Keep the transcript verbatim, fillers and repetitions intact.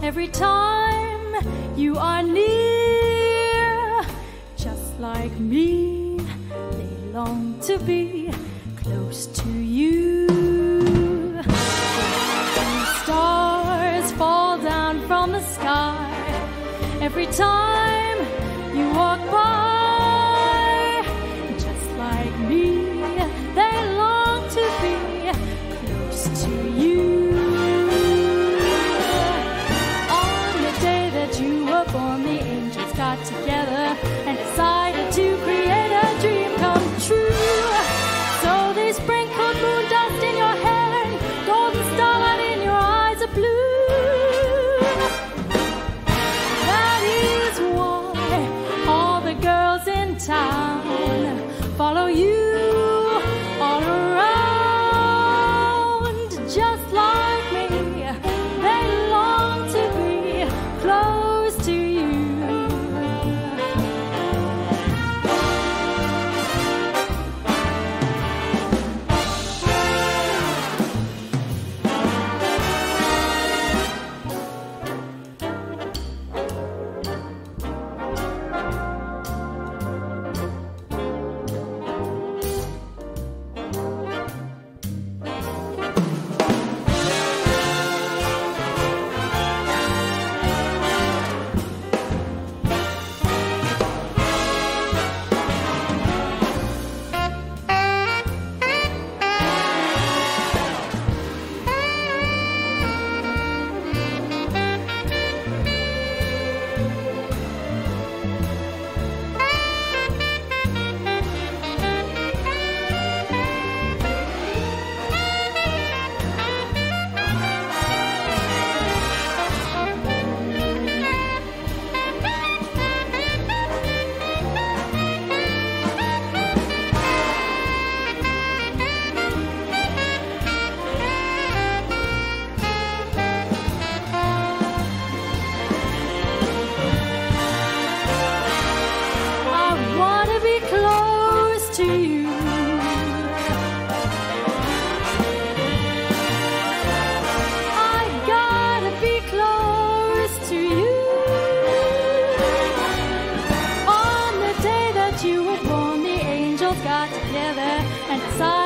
every time you are near. Just like me, they long to be close to you. When stars fall down from the sky every time you walk by. Just like me, they long to be close to you. On the day that you were born, the angels got together and decided to create a dream come true. So they sprinkled moon dust in your hair and golden starlight in your eyes of blue. That is why all the girls in town follow you all around. Just like me, they long to be close to you. To you, I gotta be close to you. On the day that you were born, the angels got together and decided